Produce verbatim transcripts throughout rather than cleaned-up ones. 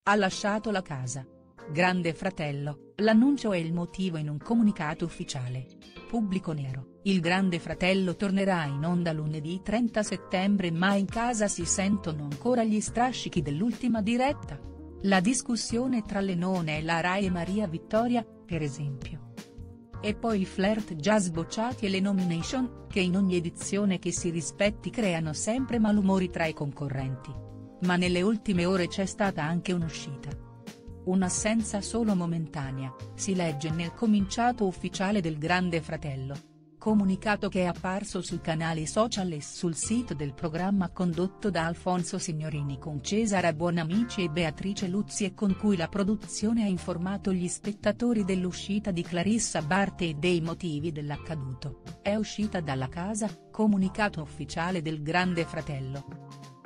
Ha lasciato la casa. Grande Fratello, l'annuncio e il motivo in un comunicato ufficiale. Pubblico nero, il Grande Fratello tornerà in onda lunedì trenta settembre ma in casa si sentono ancora gli strascichi dell'ultima diretta. La discussione tra Lenone e la Rai e Maria Vittoria, per esempio. E poi i flirt già sbocciati e le nomination, che in ogni edizione che si rispetti creano sempre malumori tra i concorrenti. Ma nelle ultime ore c'è stata anche un'uscita. Un'assenza solo momentanea, si legge nel comunicato ufficiale del Grande Fratello. Comunicato che è apparso sui canali social e sul sito del programma condotto da Alfonso Signorini con Cesara Buonamici e Beatrice Luzzi e con cui la produzione ha informato gli spettatori dell'uscita di Clarissa Barte e dei motivi dell'accaduto. È uscita dalla casa, comunicato ufficiale del Grande Fratello.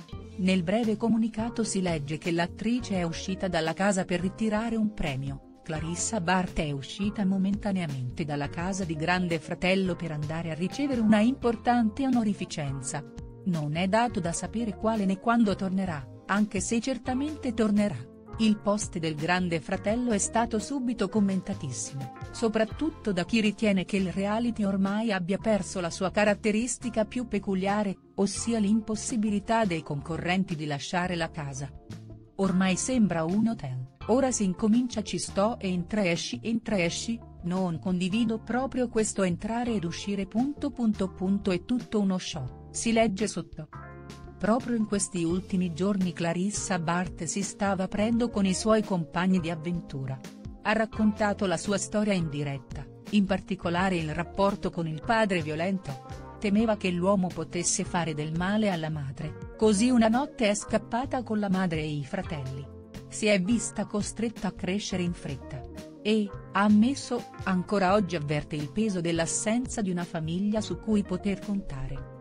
Nel breve comunicato si legge che l'attrice è uscita dalla casa per ritirare un premio. Clarissa Barte è uscita momentaneamente dalla casa di Grande Fratello per andare a ricevere una importante onorificenza. Non è dato da sapere quale né quando tornerà, anche se certamente tornerà. Il post del Grande Fratello è stato subito commentatissimo, soprattutto da chi ritiene che il reality ormai abbia perso la sua caratteristica più peculiare, ossia l'impossibilità dei concorrenti di lasciare la casa. Ormai sembra un hotel. Ora si incomincia ci sto e entra esci entra esci, non condivido proprio questo entrare ed uscire punto punto punto è tutto uno show, si legge sotto. Proprio in questi ultimi giorni Clarissa Barte si stava aprendo con i suoi compagni di avventura. Ha raccontato la sua storia in diretta, in particolare il rapporto con il padre violento. Temeva che l'uomo potesse fare del male alla madre, così una notte è scappata con la madre e i fratelli. Si è vista costretta a crescere in fretta. E, ha ammesso, ancora oggi avverte il peso dell'assenza di una famiglia su cui poter contare.